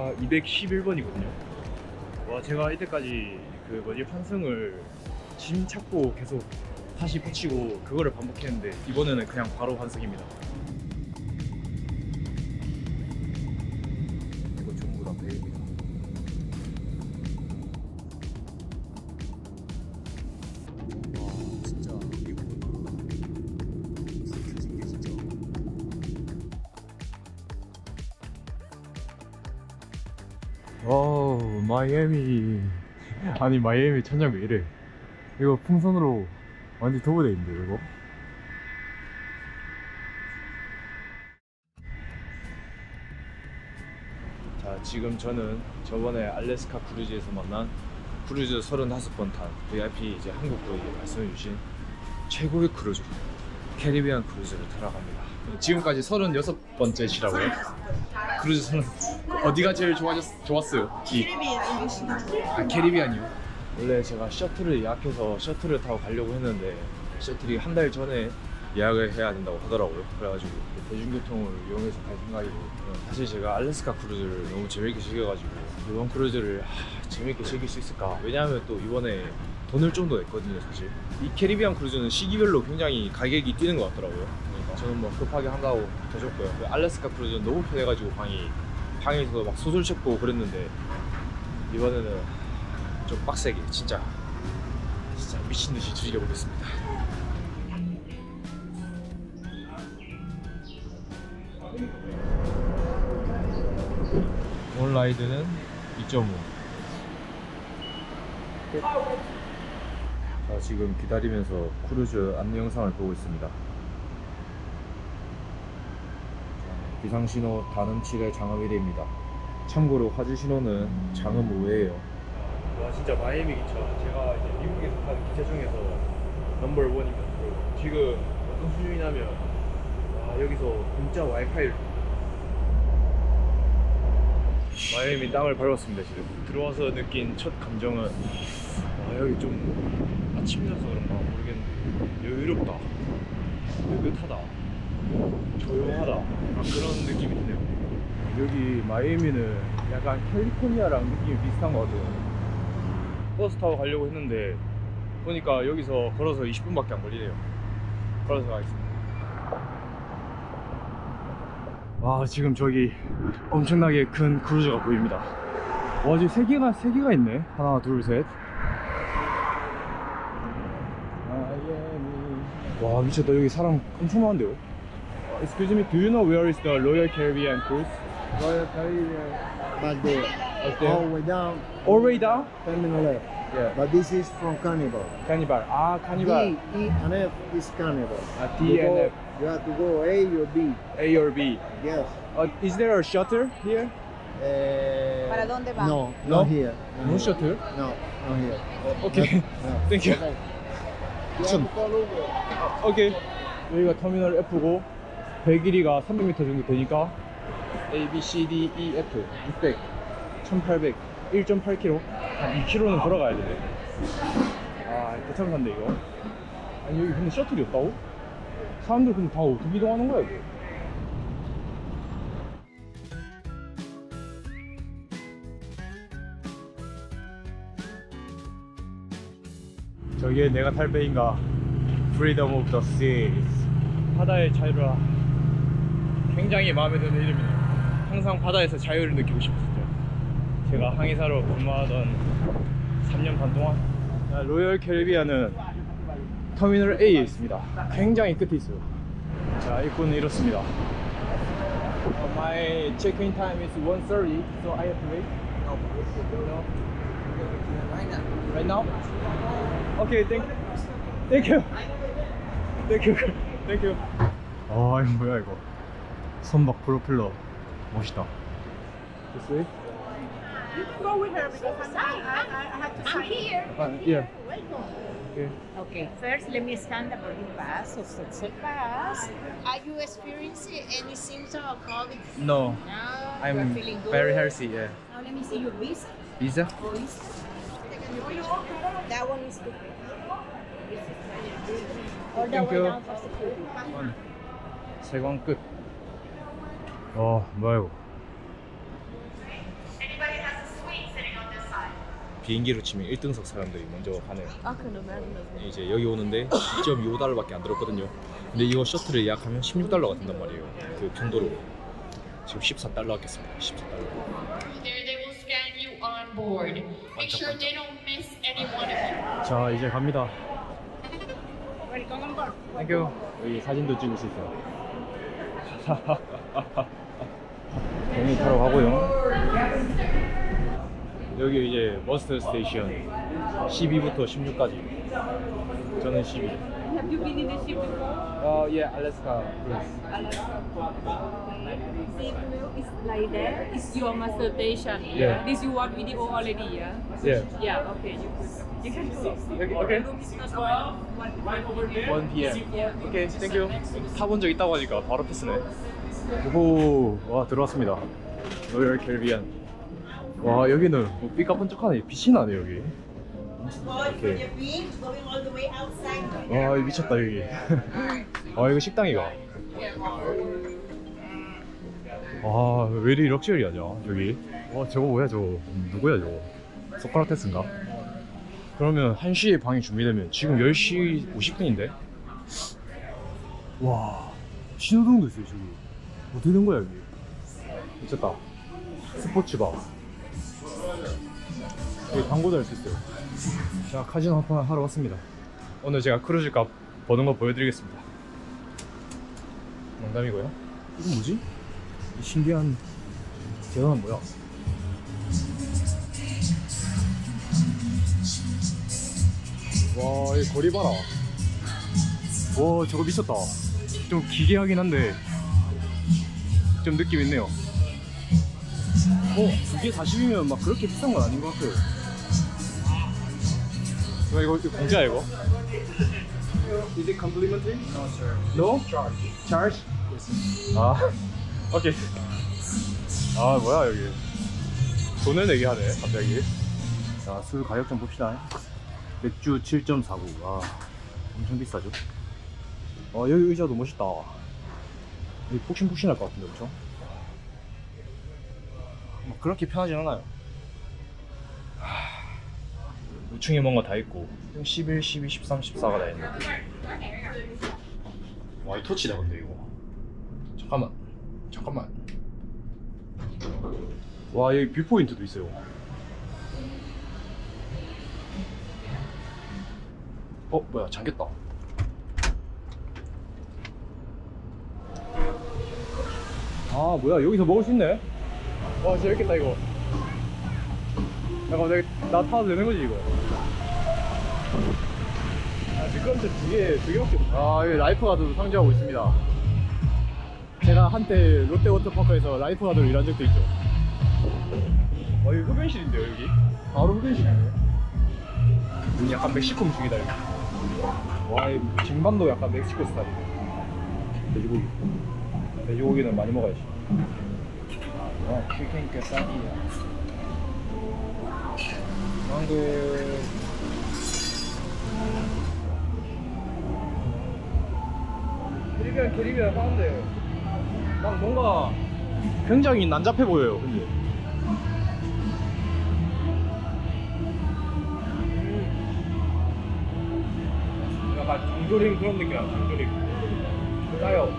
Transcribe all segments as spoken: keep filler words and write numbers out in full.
여기가 이백십일 번이거든요. 와, 제가 이때까지 그 뭐지 환승을 짐 찾고 계속 다시 붙이고 그거를 반복했는데 이번에는 그냥 바로 환승입니다. 이거 전부 다 배입니다. 와 진짜 이거 켜진 게 진짜. 와우 마이애미. 아니 마이애미 천장 왜 이래. 이거 풍선으로 완전 도보돼 있는데 이거. 자 지금 저는 저번에 알래스카 크루즈에서 만난 크루즈 서른다섯 번 탄 브이아이피 이제 한국분이 말씀해 주신 최고의 크루즈 캐리비안 크루즈를 타러 갑니다. 지금까지 서른여섯 번째시라고요? 크루즈 서른 어디가 제일 좋아졌, 좋았어요? 이 아, 캐리비안이요? 원래 제가 셔틀을 예약해서 셔틀을 타고 가려고 했는데 셔틀이 한 달 전에 예약을 해야 된다고 하더라고요. 그래가지고 대중교통을 이용해서 갈 생각이고, 사실 제가 알래스카 크루즈를 너무 재밌게 즐겨가지고 이번 크루즈를 하, 재밌게 즐길 수 있을까. 왜냐하면 또 이번에 돈을 좀 더 냈거든요. 사실 이 캐리비안 크루즈는 시기별로 굉장히 가격이 뛰는 것 같더라고요. 그러니까 저는 뭐 급하게 한다고 더 줬고요. 알래스카 크루즈는 너무 편해가지고 방이 방에서 막 소설 찾고 그랬는데 이번에는 좀 빡세게 진짜 진짜 미친듯이 즐겨보겠습니다. 온 라이드는 이 점 오. 자 지금 기다리면서 크루즈 안내 영상을 보고 있습니다. 비상신호 단음 칠 회 장음 일 회입니다. 참고로 화재 신호는 장음 오 회예요. 와 진짜 마이애미 기차, 제가 이제 미국에서 타는 기차 중에서 넘버원입니다. 지금 어떤 수준이냐면 와 여기서 공짜 와이파이를 마이애미 땅을 밟았습니다. 지금 들어와서 느낀 첫 감정은 와 여기 좀 아침이라서 그런가 모르겠는데 여유롭다, 느긋하다, 조용하다, 아, 그런 느낌이 드네요. 여기 마이애미는 약간 캘리포니아랑 느낌이 비슷한 것 같아요. 버스 타고 가려고 했는데 보니까 여기서 걸어서 이십 분밖에 안 걸리네요. 걸어서 가겠습니다. 와 지금 저기 엄청나게 큰 크루즈가 보입니다. 와 지금 세 개가 세 개가 있네. 하나 둘 셋. 와 미쳤다. 여기 사람 엄청 많은데요. Excuse me, do you know where is the Royal Caribbean cruise? Royal Caribbean, back there, Up there? all the way down, All the way down? terminal left. Yeah. But this is from Carnival. Carnival. 아 Carnival. D, E, and F is Carnival. 아 You D and go- F. You have to go A or B. A or B. Yes. Uh, is there a shuttle here? Uh, ¿Para dónde va? No, No? not here. Not No here. shuttle? No, not here. Okay. No. Thank you. Okay. You have to call Uber. 오케이. 여기가 터미널 F고 배 길이가 삼백 미터 정도 되니까 A, B, C, D, E, F 육백, 천팔백, 일 점 팔 킬로미터 한 이 킬로미터는 걸어가야 되네. 아 대참산데 이거. 아니 여기 근데 셔틀이 없다고? 사람들 근데 다 어떻게 이동하는 거야 이거? 저게 내가 탈 배인가? Freedom of the Seas. 바다의 자유라. 굉장히 마음에 드는 이름이네요. 항상 바다에서 자유를 느끼고 싶었어요. 제가 항해사로 근무하던 삼 년 반 동안. 로열 캐리비안은 터미널 A에 있습니다. 굉장히 끝에 있어요. 자, 입구는 이렇습니다. Uh, my check-in time is one thirty, so I have to wait. No, no. Right now. Right now? Okay, thank, thank you. Thank you. Thank you. 아, 이거 뭐야 이거? 선박 프로펠러 멋있다. This way? You can go with her because I'm, I, I, I have to I'm sign. here. Uh, yeah. Okay. Okay, first let me scan the boarding pass of Sunset Pass. Are you experiencing any symptoms of COVID? No, No, I'm you're feeling good. very healthy. Yeah. Now let me see your visa. Visa? Please. That one is good. All the Thank way you. down for security. 원. 세관 끝. 와, 뭐야 이거? 비행기로 치면 일 등석 사람들이 먼저 가네요. 아, 그러면 이제 여기 오는데 이 점 이오 달러밖에 안 들었거든요. 근데 이거 셔틀을 예약하면 십육 달러가 된단 말이에요. 그 편도로. 지금 십사 달러 아꼈습니다. 십사 달러. There they will scan you on board. Make sure they don't miss any one of you. 자, 이제 갑니다. welcome on board. 땡큐. 여기 사진도 찍을 수 있어요. 비행기 타러 가고요. 여기 이제 버스 스테이션 십이부터 십육까지. 저는 십이. Have you been in the ship before? 어, 예, 알래스카 크루즈. See, it's like that. It's your master station. Yeah. This you watch video already, yeah? 예. Yeah. Okay. You could. You can go. 여기 오케이. Room is not available. One over there. 원 피 엠. Yeah. 오케이, 땡큐. 타본 적 있다고 하니까 바로 패스네. 오호, 와 들어왔습니다. 로열 캐리비안. 와 여기는 뭐 삐까뻔쩍하네. 빛이 나네 여기. 이렇게. 와 이거 미쳤다 여기. 아 이거 식당이가. 아왜 이리 럭셔리하냐 여기. 와 저거 뭐야 저거. 누구야 저거. 소크라테스인가? 그러면 한 시에 방이 준비되면 지금 열 시 오십 분인데? 와 신호등도 있어요 저기. 어떻게 된 거야 여기? 미쳤다. 스포츠바. 여기 광고도 할 수 있어요. 자 카지노 한판 하러 왔습니다. 오늘 제가 크루즈 값 버는 거 보여드리겠습니다. 농담이고요. 이건 뭐지? 이 신기한 계단은 뭐야? 와, 이 거리 봐라. 와, 저거 미쳤다. 좀 기괴하긴 한데 좀 느낌 있네요. 어, 이게 사십이면 막 그렇게 비싼 건 아닌 것 같아요. 야, 이거, 이거 공짜야 이거? Is it complimentary? No, sir. No? Charge. Charge? Yes. 아, 오케이. 아, 뭐야 여기. 돈을 내게 하네, 갑자기. 자, 술 가격 좀 봅시다. 맥주 칠 점 사구. 아, 엄청 비싸죠? 어, 여기 의자도 멋있다. 여기 푹신푹신할 것 같은데, 그쵸? 뭐 그렇게 편하진 않아요. 오 층에 뭔가 다 있고 십일, 십이, 십삼, 십사가 다 있네. 와, 이 터치다 근데 이거. 잠깐만 잠깐만. 와, 여기 뷰포인트도 있어요. 어, 뭐야, 잠겼다. 아, 뭐야, 여기서 먹을 수 있네? 와, 재밌겠다 이거. 잠깐만, 내가, 나 타도 되는 거지 이거? 아, 미끄럼틀 두 개, 두 개밖에 없어. 아, 여기 라이프 가드도 상주하고 있습니다. 제가 한때 롯데 워터파크에서 라이프 가드로 일한 적도 있죠. 와, 여기 흡연실인데요, 여기? 바로 흡연실이네. 여기 약간 멕시코 음식이다, 여기. 와, 이 쟁반도 약간 멕시코 스타일이네. 돼지고기. 돼지고기는 많이 먹어야지. 와, 치킨 quesadilla. 망고. 캐리비안 캐리비안 하는데 막 뭔가 굉장히 난잡해 보여요. 근데 음. 약간 장조림 그런 느낌이야. 장조림 짜요.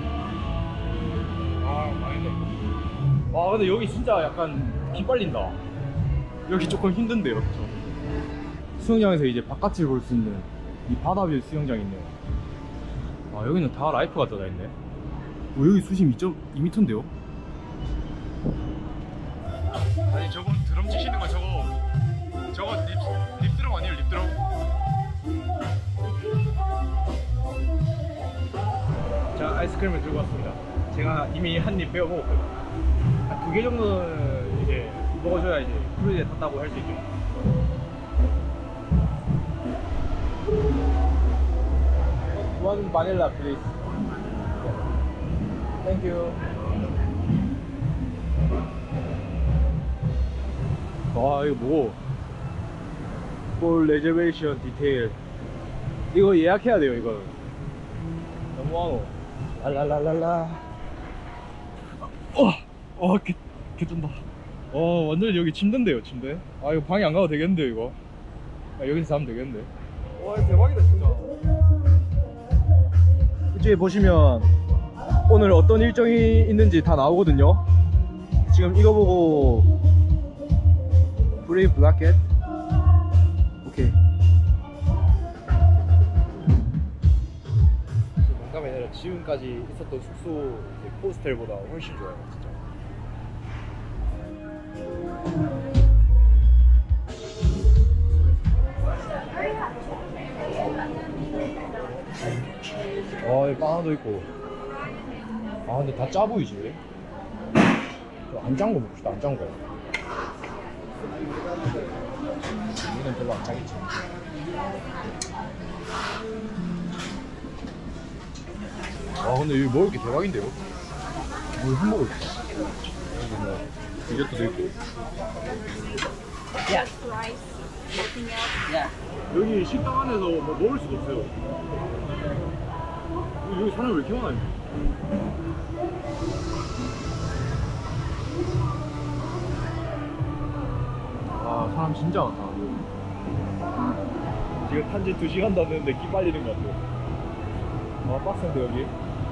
아, 맛있네. 와, 근데 여기 진짜 약간 기빨린다. 여기 조금 힘든데요, 그쵸? 수영장에서 이제 바깥을 볼 수 있는 이 바다뷰 수영장이 있네요. 아, 여기는 다 라이프가 떠다 있네. 오, 여기 수심 이 점 이 미터인데요? 아니, 저거 드럼 치시는 거 저거 저거 립, 립드럼 아니에요, 립드럼? 자, 아이스크림을 들고 왔습니다. 제가 이미 한 입 빼어 먹었거든요. 두 개 정도는 이제 먹어줘야 이제 크루즈에 탔다고 할 수 있죠. One vanilla, please. Thank you. 와, 이거 뭐? For reservation detail. 이거 예약해야 돼요, 이거. 너무하노. 랄랄랄랄라. 어, 어, 개, 개쩐다. 어, 완전 여기 침대인데요, 침대. 아, 이거 방에 안 가도 되겠는데요, 이거. 아, 여기서 하면 되겠는데. 와 대박이다 진짜. 이쪽에 보시면 오늘 어떤 일정이 있는지 다 나오거든요. 지금 이거 보고 프리 블라켓 오케이. 농담이 아니라 지금까지 있었던 숙소 호스텔보다 훨씬 좋아요 진짜. 아, 여기 바나나도 있고. 아, 근데 다 짜 보이지? 안 짠 거 먹고 싶다, 안 짠 거. 여기는 별로 안 짜겠지. 아, 근데 여기 먹을 게 대박인데요? 뭐 햄버거 있어. 여기 뭐, 디저트도 있고. 여기 식당 안에서 뭐 먹을 수도 없어요. 여기 사람 왜 이렇게 많아요? 아 사람 진짜 많다. 지금 탄지 두 시간 됐는데 기 빨리는 것 같아요. 아 빡센데 여기.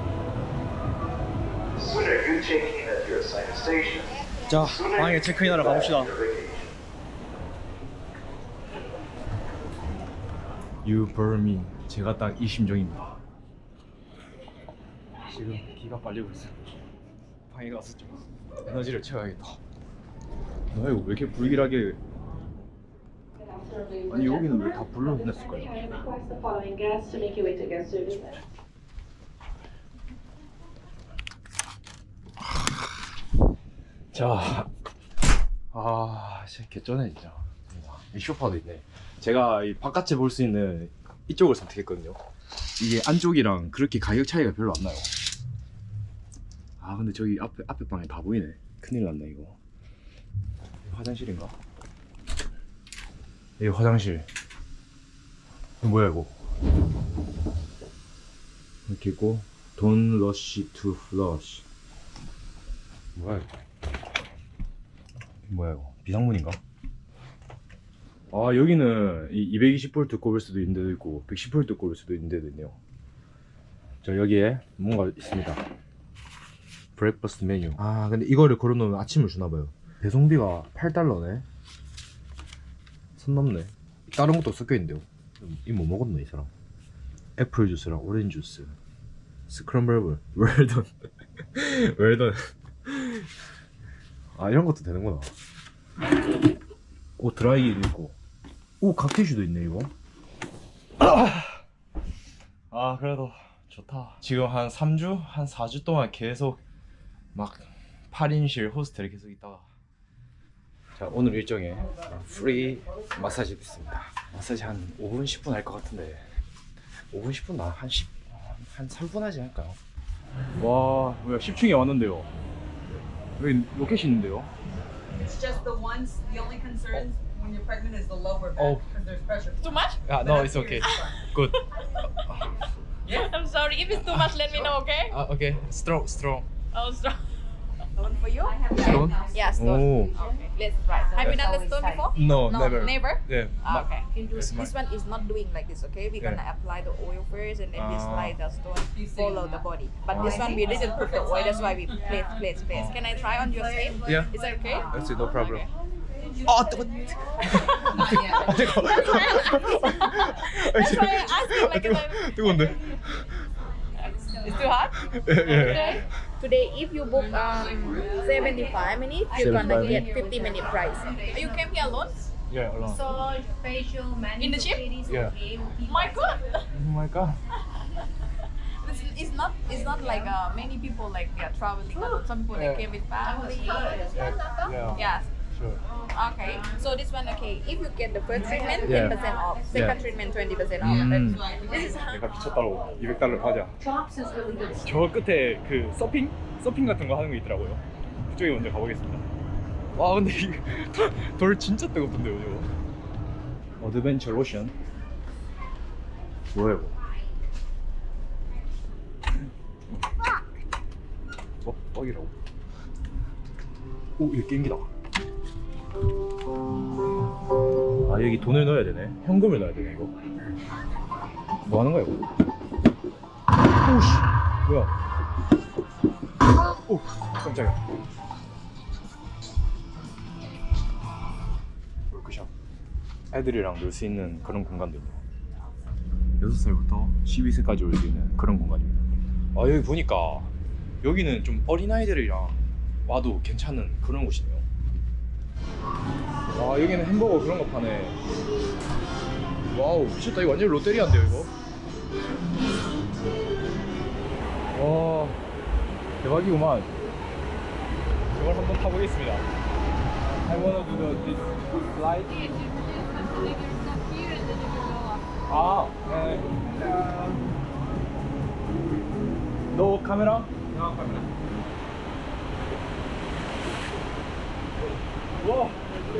자 방에 체크인하러 가봅시다. You burn me. 제가 딱 이 심정입니다. 지금 기가 빨리고 있어요. 방에 가서 좀 에너지를 채워야겠다. 나 이거 왜 이렇게 불길하게. 아니 여기는 왜 다 불로 냈을까요? 자, 아 진짜 개쩌네 진짜. 이 소파도 있네. 제가 이 바깥에 볼 수 있는 이쪽을 선택했거든요. 이게 안쪽이랑 그렇게 가격 차이가 별로 안 나요. 아 근데 저기 앞에 앞에 방에 다 보이네. 큰일 났네 이거. 화장실인가? 이게 화장실. 이거 뭐야 이거? 이렇게 있고 Don't rush to flush. 뭐야 이거? 뭐야 이거? 비상문인가? 아 여기는 이 이백이십 볼트 꼽을 수도 있는 데도 있고 백십 볼트 꼽을 수도 있는 데도 있네요. 저 여기에 뭔가 있습니다. 브렉퍼스트 메뉴. 아 근데 이거를 걸어놓으면 아침을 주나봐요. 배송비가 팔 달러네 선 넘네. 다른 것도 섞여있는데요. 이 뭐 먹었나 이 사람. 애플 주스랑 오렌지 주스, 스크럼블, 웰던 웰던. 아 이런 것도 되는구나. 오 드라이기도 있고. 오 칵테슈도 있네 이거. 아 그래도 좋다. 지금 한 삼 주? 한 사 주 동안 계속 막 팔 인실 호스텔에 계속 있다가 자 오늘 일정에 프리 마사지도 있습니다. 마사지 한 오 분 십 분 할 것 같은데 오 분 십 분 나 한 십 한 삼 분 하지 않을까요? 와 뭐야 십 층에 왔는데요. 여기 로켓이 있는데요. It's just the ones, the only concern when you're pregnant is the lower back Oh. because there's pressure. Too much? 아 no it's okay. Good. I'm sorry. If it's too much, let me know, okay? 아 오케이 strong strong. Oh, stop. One for you? Stone? Yeah, stone. 오. Okay, let's try. Have you done the stone before? No, No, never. never? Yeah. Ah, okay. This This one is not doing like this, okay? We're gonna Yeah. apply the oil first and then we Ah. slide the stone, follow the body. But this Ah. one we didn't put the oil, that's why we place, place, place. Can I try on your skin? Yeah. Is that okay? That's it, no problem. Okay. 아 뜨거. Not yet. 뜨거. That's why I asked you like if I- 뜨거운데. It's too hot? 예. Okay. Today, if you book um seventy-five minutes, you're gonna seventy-five get fifty minute price. You came here alone? Yeah, alone. Massage, facial, manicure, In the gym? pedicure, Yeah. okay, will be My God! Oh my god. It's, it's not it's not like uh, many people like they are traveling. alone. Some people they Yeah. came with family. Yeah. Yeah. Yes. Sure. Okay. So this one okay. If you get the first treatment, Yeah. ten percent off. Second Yeah. treatment, twenty percent off. 음. This is 내가 미쳤다고 이백 달러 하자. Chops is really good. 저 끝에 그 서핑? 서핑 같은 거 하는 거 있더라고요. 그쪽에 먼저 가보겠습니다. 와 근데 이거 돌, 돌 진짜 뜨겁던데요 저거. 어드벤처 로션. 뭐야 이거? 어? 뻑이라고? 오 이거 게임기다. 아 아 여기 돈을 넣어야 되네. 현금을 넣어야 되네 이거. 뭐 하는 거야 이거? 오씨 뭐야? 오 깜짝이야. 월크샵. 애들이랑 놀 수 있는 그런 공간도 있네요. 여섯 살부터 십이 세까지 올 수 있는 그런 공간입니다. 아 여기 보니까 여기는 좀 어린아이들이랑 와도 괜찮은 그런 곳이네요. 와 여기는 햄버거 그런 거 파네. 와우 미쳤다. 이거 완전 롯데리아인데요 이거. 와 대박이구만. 이걸 한번 타보겠습니다. I wanna do the this slide. 아 네. 너 카메라? 나 카메라. 와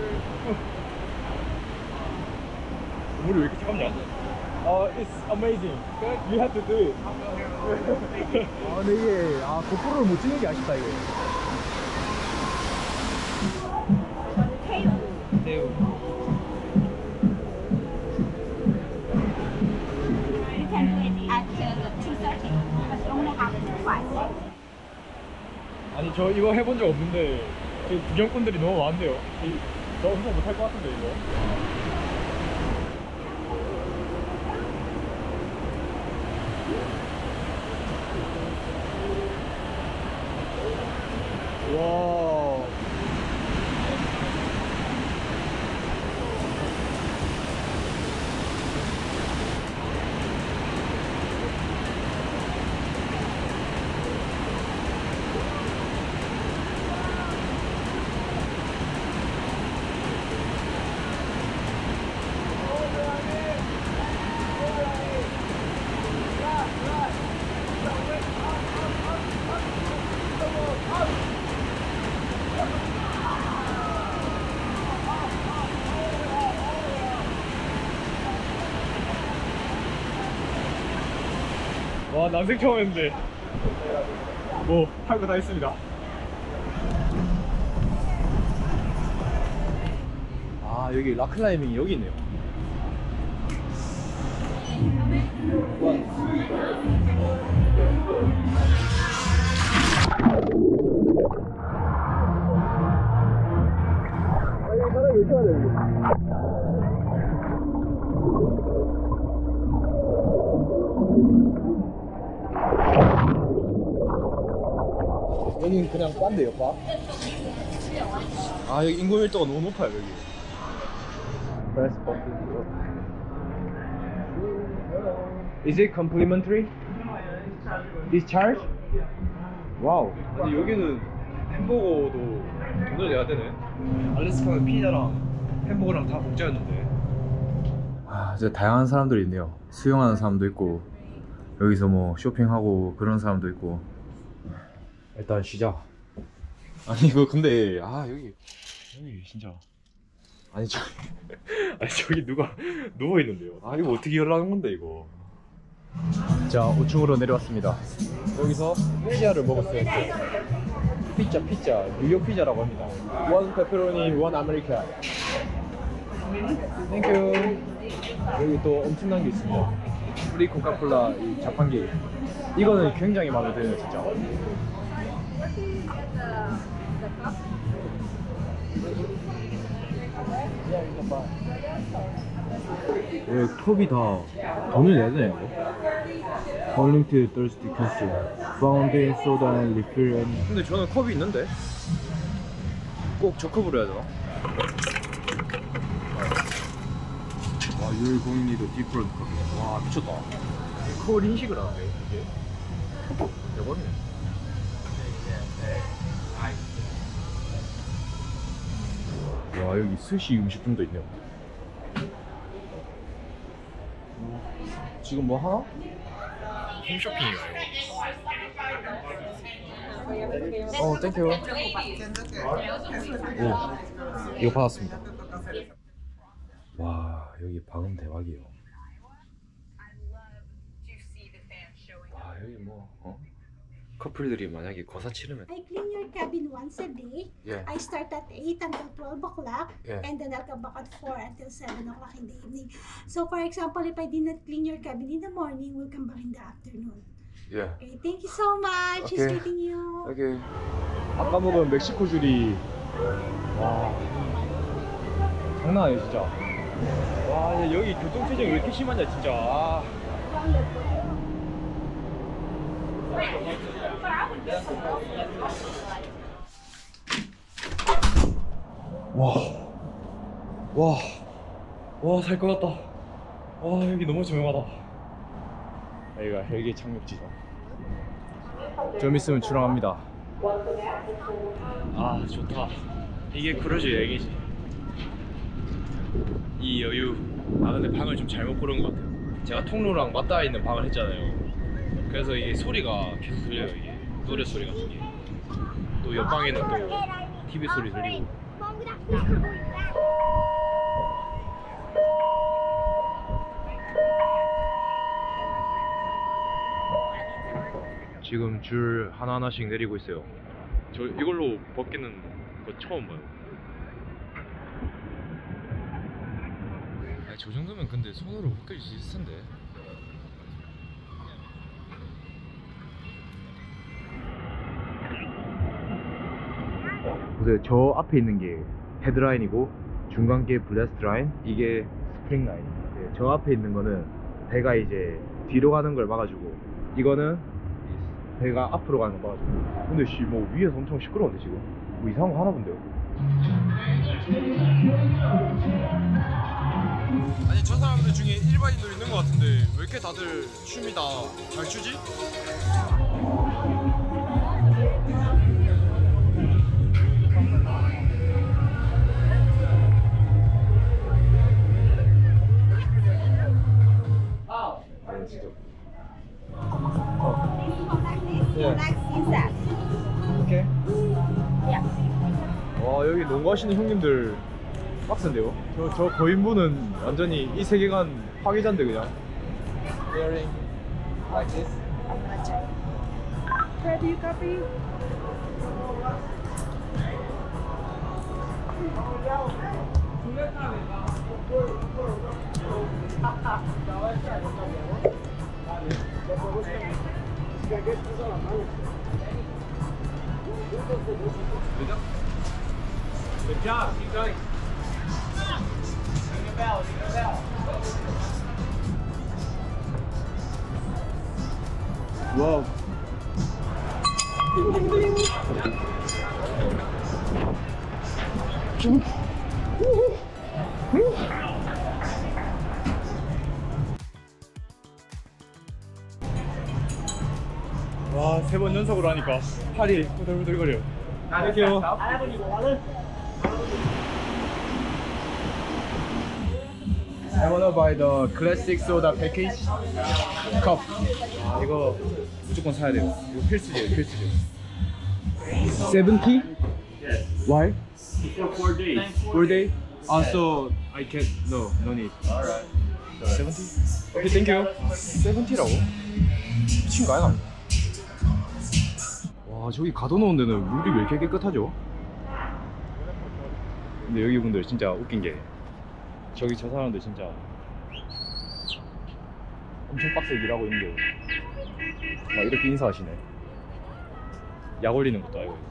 물이 왜 이렇게 차갑냐? 어, it's amazing. You have to do it. 아 근데 이게 아 고프로를 못 찍는 게 아쉽다 이거. 새우. 아니 저 이거 해본 적 없는데 지금 구경꾼들이 너무 많은데요. 이- 저 혼자 못할 것 같은데 이거. 와. 와 난생 처음 했는데 뭐 할 거 다 했습니다. 아 여기 락클라이밍이 여기 있네요. 아니 사람이 왜 이렇게 많아 여기. 여기는 그냥 빤데요 빠. 아 여기 인구 밀도가 너무 높아요 여기. Press button. Is it complimentary? Is charge? 와우. 아니 여기는 햄버거도 돈을 내야 되네. 알래스카는 피자랑 햄버거랑 다 공짜였는데. 아 진짜 다양한 사람들이 있네요. 수영하는 사람도 있고 여기서 뭐 쇼핑하고 그런 사람도 있고. 일단 쉬자. 아니 이거 근데 아 여기 여기 진짜 아니 저 아니 저기 누가 누워 있는데요. 아 이거 어떻게 열라는 건데 이거. 자 오 층으로 내려왔습니다. 여기서 피자를 먹었어요. 피자 피자 뉴욕 피자라고 합니다. 원 페페로니 원 아메리카. 땡큐. 여기 또 엄청난 게 있습니다. 프리 코카콜라 이 자판기. 이거는 굉장히 마음에 드네요 진짜. 왜 컵이 다 돈을 내야 되냐 이거? Unlimited thirsty costume, fountain, soda and refill and... 근데 저는 컵이 있는데? 꼭 저 컵으로 해야 되나? 와, you're going need a different cup. 와, 미쳤다. 컵을 인식을 하는데 이게? 대박이네. 와 여기 스시 음식점도 있네요. 지금 뭐 하나? 홈쇼핑인가요? 어 땡큐. 오 이거 받았습니다. 와 여기 방음 대박이에요. 와 여기 뭐 어? 커플들이 만약에 거사 치르면 I clean your cabin once a day. Yeah. I start at eight until twelve o'clock, Yeah. and then I'll come back at four until seven o'clock in the evening. So for example, if I did not clean your cabin in the morning, we'll come back in the afternoon. Yeah. Okay, thank you so much. Just Okay. waiting you. 오케이. 아까 먹은 멕시코 줄이 와 장난 아니에요 진짜. 와 여기 교통체증 왜 이렇게 심하냐 진짜. 아. 와, 와, 와, 살 것 같다. 와, 여기 너무 조용하다. 여기가 헬기 착륙지점. 좀 있으면 출항합니다. 아, 좋다. 이게 크루즈 여행이지. 이 여유. 아, 근데 방을 좀 잘못 고른 것 같아요. 제가 통로랑 맞닿아 있는 방을 했잖아요. 그래서 이게 소리가 계속 들려요. 이게 노래 소리 같은 게. 또 옆방에는 또 티비 소리 들리고. 지금 줄 하나하나씩 내리고 있어요. 저 이걸로 벗기는 거 처음 봐요. 아니, 저 정도면 근데 손으로 벗길 수 있을 텐데. 보세요. 저 앞에 있는 게 헤드라인이고 중간 게 블래스트 라인, 이게 스프링 라인. 네, 저 앞에 있는 거는 배가 이제 뒤로 가는 걸 막아주고, 이거는 배가 앞으로 가는 거 막아주고. 근데 씨, 뭐 위에서 엄청 시끄러운데 지금? 뭐 이상한 거 하나 본데요? 아니 저 사람들 중에 일반인도 있는 것 같은데 왜 이렇게 다들 춤이 다 잘 추지? 네, 진짜. 오케이. 와, 여기 농구하시는 형님들 빡센데요? 저, 저 거인분은 완전히 이 세계관 파괴자인데 그냥. Wearing like this. Ready, copy? Good job, keep going. Ring the bell, ring the bell. Whoa. 와, 세 번 연속으로 하니까 팔이 후들후들거려요. 안녕하세요. I wanna buy the classic soda package cup. 아, 이거 무조건 사야 돼요. 이거 필수제예요, 필수제. seventy? Yes. Why? For four days. Four day? Ah, so I can no, no need. Alright. seventy? Okay, thank you. seventy라고? 미친 거 아니야? 와, 저기 가둬놓은 데는 물이 왜 이렇게 깨끗하죠? 근데 여기 분들 진짜 웃긴 게, 저기 저 사람들 진짜 엄청 빡세게 일하고 있는데 막 이렇게 인사하시네. 약 올리는 것도 아니고.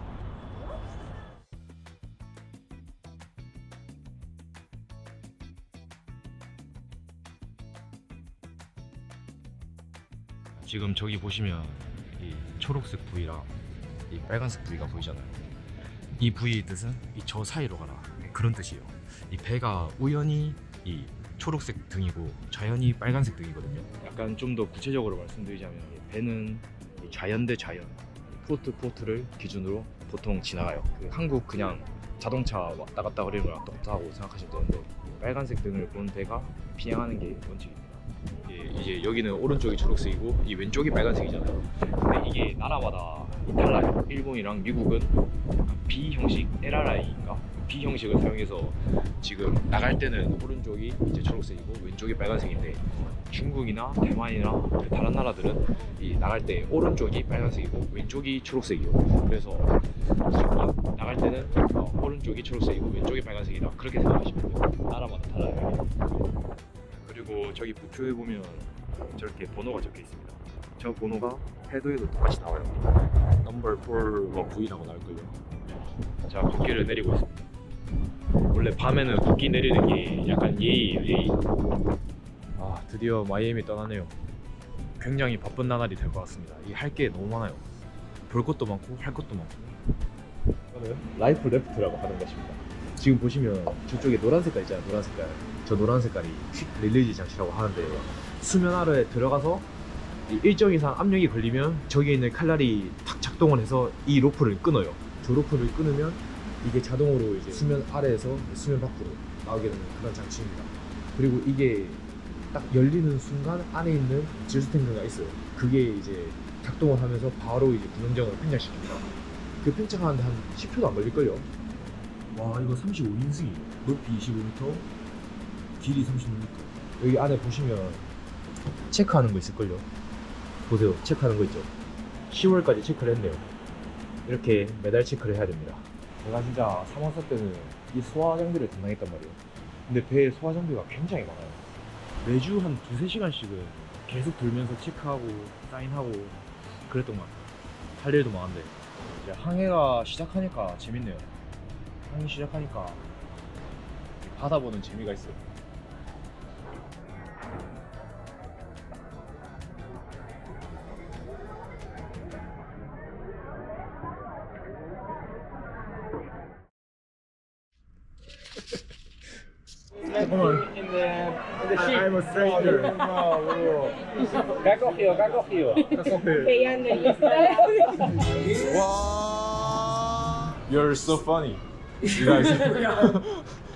지금 저기 보시면 이 초록색 부위랑 이 빨간색 부위가 보이잖아요. 이 부위의 뜻은 이 저 사이로 가라, 그런 뜻이에요. 이 배가 우연히 이 초록색 등이고 자연이 빨간색 등이거든요. 약간 좀 더 구체적으로 말씀드리자면, 이 배는 이 자연 대 자연, 포트 포트를 기준으로 보통 지나가요. 그 한국 그냥 자동차 왔다 갔다 거리는 거랑 똑같다고 생각하시면 되는데, 빨간색 등을 본 배가 비행하는 게 원칙입니다. 예, 이제 여기는 오른쪽이 초록색이고 이 왼쪽이 빨간색이잖아요. 근데 이게 나라마다 달라요. 일본이랑 미국은 약간 B 형식 엘알아이인가 B 형식을 사용해서 지금 나갈 때는 오른쪽이 이제 초록색이고 왼쪽이 빨간색인데 중국이나 대만이나 그 다른 나라들은 이 나갈 때 오른쪽이 빨간색이고 왼쪽이 초록색이요. 그래서 나갈 때는 어, 오른쪽이 초록색이고 왼쪽이 빨간색이다 그렇게 생각하시면 돼요. 나라마다 달라요. 그리고 저기 부표에 보면 저렇게 번호가 적혀 있습니다. 저 번호가 해도에도 똑같이 나와요. 넘버 사와 V라고 나올걸요. 자, 국기를 내리고 있습니다. 원래 밤에는 국기 내리는 게 약간 예의예요, 예의. 아, 드디어 마이애미 떠나네요. 굉장히 바쁜 나날이 될 것 같습니다. 이 할 게 너무 많아요. 볼 것도 많고 할 것도 많고. 이거는 라이프 레프트라고 하는 것입니다. 지금 보시면 저쪽에 노란 색깔 있잖아요. 노란 색깔. 저 노란 색깔이 퀵 릴리즈 장치라고 하는데 수면 아래에 들어가서 일정 이상 압력이 걸리면 저기에 있는 칼날이 탁 작동을 해서 이 로프를 끊어요. 저 로프를 끊으면 이게 자동으로 이제 수면 아래에서 수면 밖으로 나오게 되는 그런 장치입니다. 그리고 이게 딱 열리는 순간 안에 있는 질소 탱크가 있어요. 그게 이제 작동을 하면서 바로 이제 구명정을 팽창시킵니다. 그 팽창하는데 한 십 초도 안 걸릴걸요. 와, 이거 삼십오 인승이에요. 높이 이십오 미터, 길이 삼십오 미터. 여기 안에 보시면 체크하는 거 있을걸요. 보세요, 체크하는 거 있죠. 시월까지 체크를 했네요. 이렇게 매달 체크를 해야 됩니다. 제가 진짜 삼 호사 때는 이 소화 장비를 담당했단 말이에요. 근데 배에 소화 장비가 굉장히 많아요. 매주 한 두세 시간씩은 계속 돌면서 체크하고 사인하고 그랬던 것 같아요. 할 일도 많은데 이제 항해가 시작하니까 재밌네요. 항해 시작하니까 바다 보는 재미가 있어요. I'm a stranger. 까꼬히요, 까꼬히요. You're so funny. You guys.